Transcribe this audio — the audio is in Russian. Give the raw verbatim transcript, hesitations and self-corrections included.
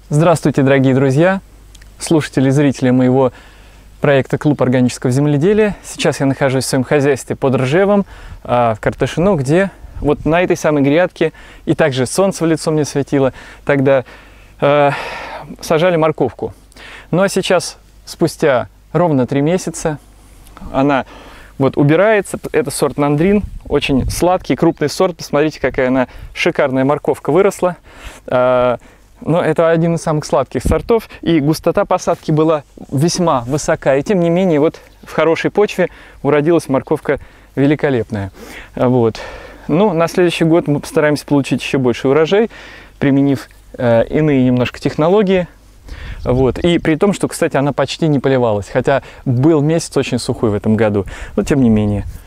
Здравствуйте, дорогие друзья, слушатели и зрители моего проекта «Клуб органического земледелия». Сейчас я нахожусь в своем хозяйстве под Ржевом, в Карташино, где вот на этой самой грядке, и также солнце в лицо мне светило, тогда э, сажали морковку. Ну а сейчас, спустя ровно три месяца, она вот убирается. Это сорт Нандрин, очень сладкий, крупный сорт. Посмотрите, какая она шикарная морковка выросла. Э, Но это один из самых сладких сортов, и густота посадки была весьма высока. И тем не менее, вот в хорошей почве уродилась морковка великолепная. Вот. Ну, на следующий год мы постараемся получить еще больше урожай, применив э, иные немножко технологии. Вот. И при том, что, кстати, она почти не поливалась, хотя был месяц очень сухой в этом году. Но тем не менее.